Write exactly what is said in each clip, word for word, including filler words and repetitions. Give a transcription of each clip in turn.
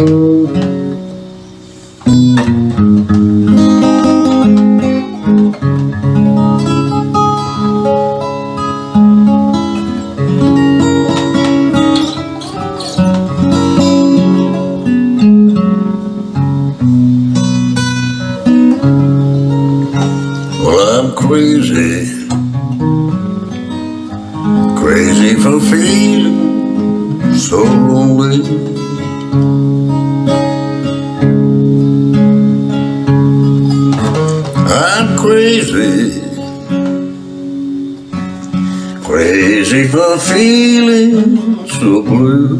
Crazy, crazy for feeling so lonely. I'm crazy, crazy for feeling so blue.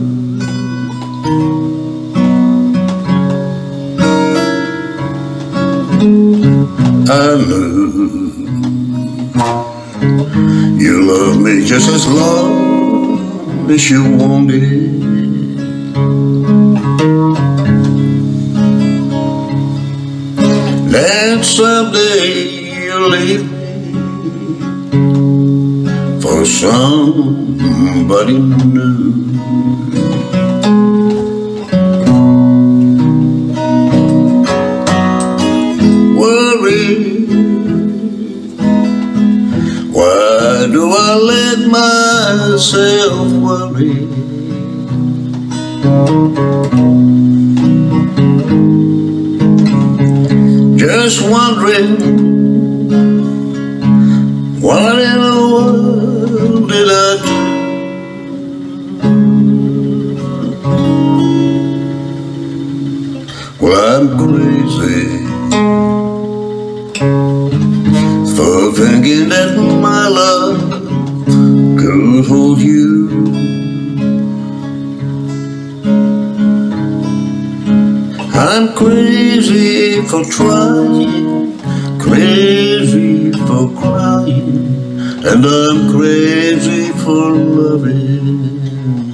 I knew you love me just as long as you wanted. That someday you'll leave me for somebody new. Why do I let myself worry? Just wondering, what in the world did I do? Well, I'm crazy for thinking that my love could hold you. I'm crazy for trying, crazy for crying, and I'm crazy for loving you.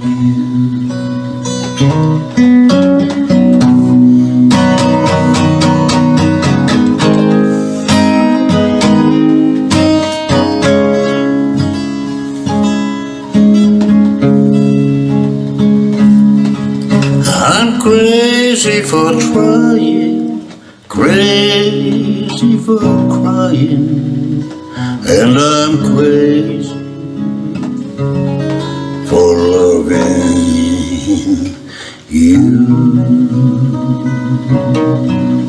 I'm crazy for trying, crazy for crying, and I'm crazy for loving you.